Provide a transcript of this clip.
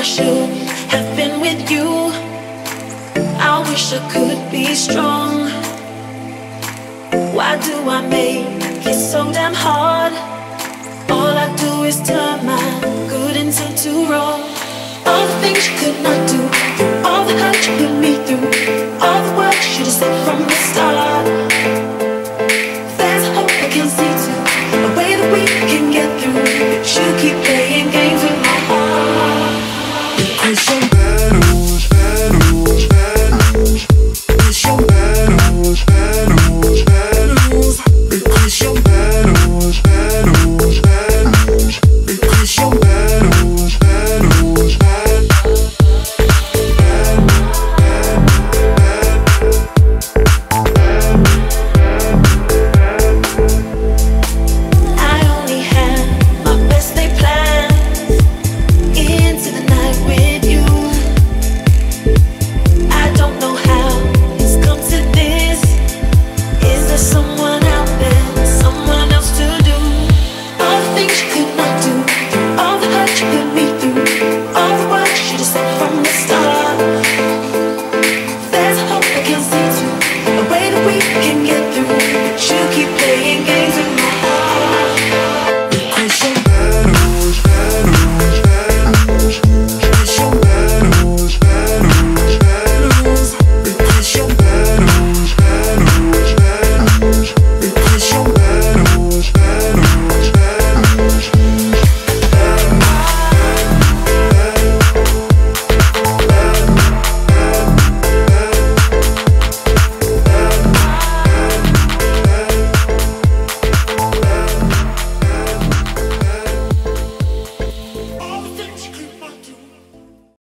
should have been with you. I wish I could be strong. Why do I make it so damn hard? All I do is turn my good into wrong. All the things you could not do,